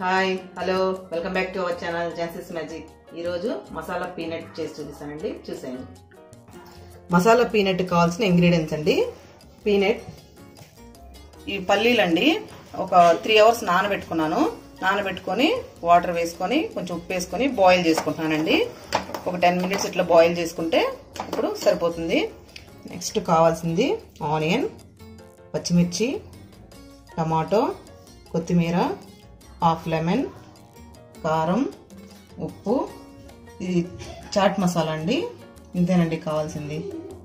Hi hello welcome back to our channel Jhansi's magic. ఈరోజు masala peanut చేసి చూపిస్తానండి, చూసేయండి. మసాలా పీనట్ కావాల్సిన ఇంగ్రీడియంట్స్ అండి. పీనట్, ఈ పల్లీలు అండి, ఒక 3 hours నానబెట్టుకున్నాను. నానబెట్టుకొని వాటర్ వేసుకొని కొంచెం ఉప్పు వేసుకొని బాయిల్ చేసుకుంటున్నానండి. ఒక 10 minutes ఇట్లా బాయిల్ చేసుకుంటే ఇప్పుడు సరిపోతుంది. నెక్స్ట్ కావాల్సింది ఆనియన్, పచ్చిమిర్చి, టమాటో, కొత్తిమీర, హాఫ్ లెమన్, కారం, ఉప్పు, ఇది చాట్ మసాలా అండి. ఇంతేనండి కావాల్సింది.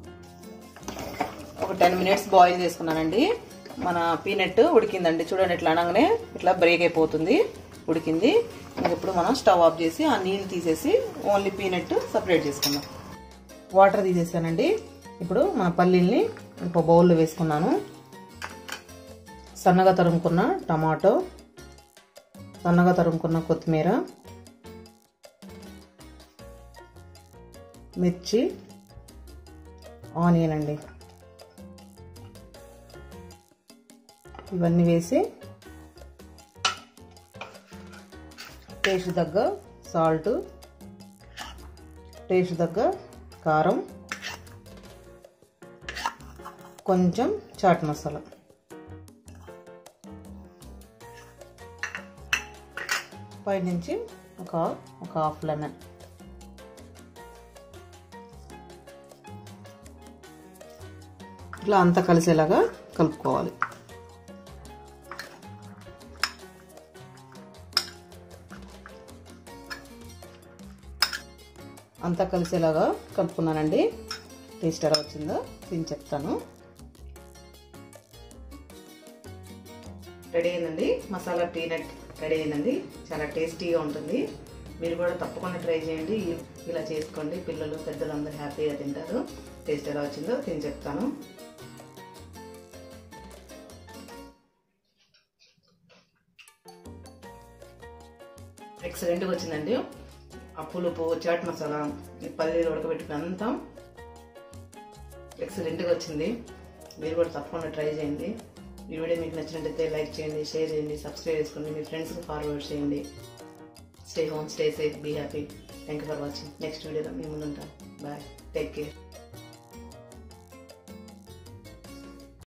ఒక 10 minutes బాయిల్ చేసుకున్నానండి. మన పీనట్ ఉడికిందండి, చూడండి. ఇట్లా అనగానే ఇట్లా బ్రేక్ అయిపోతుంది, ఉడికింది. ఇప్పుడు మనం స్టవ్ ఆఫ్ చేసి ఆ నీళ్ళు తీసేసి ఓన్లీ పీనట్ సపరేట్ చేసుకుందాం. వాటర్ తీసేసానండి. ఇప్పుడు మన పల్లీల్ని ఒక బౌల్లో వేసుకున్నాను. సన్నగా తరుముకున్న టమాటో, సన్నగా తరుముకున్న కొత్తిమీర, మిర్చి, ఆనియన్ అండి, ఇవన్నీ వేసి టేస్ట్ తగ్గ సాల్ట్, టేస్ట్ తగ్గ కారం, కొంచెం చాట్ మసాలా, పై నుంచి ఒక హాఫ్ లెమన్. ఇట్లా అంతా కలిసేలాగా కలుపుకోవాలి. అంతా కలిసేలాగా కలుపుకున్నానండి. టేస్ట్ ఎలా వచ్చిందో నేను చెప్తాను. రెడీ అయిందండి, మసాలా పీనట్ రెడీ అయిందండి. చాలా టేస్టీగా ఉంటుంది. మీరు కూడా తప్పకుండా ట్రై చేయండి. ఇలా చేసుకోండి, పిల్లలు పెద్దలు అందరూ హ్యాపీగా తింటారు. టేస్ట్ ఎలా వచ్చిందో నేను చెప్తాను. ఎక్సలెంట్గా వచ్చిందండి. ఆ పులుపు, చాట్ మసాలా, ఈ పల్లీలు ఉడకబెట్టుకున్నంతా ఎక్సలెంట్గా వచ్చింది. మీరు కూడా తప్పకుండా ట్రై చేయండి. ఈ వీడియో మీకు నచ్చినట్లయితే లైక్ చేయండి, షేర్ చేయండి, సబ్స్క్రైబ్ చేసుకోండి, మీ ఫ్రెండ్స్కి ఫార్వర్డ్ చేయండి. Stay home, stay safe, be happy. Thank you for watching. Next వీడియోలో మీ ముందు ఉంటాను. Bye, take care.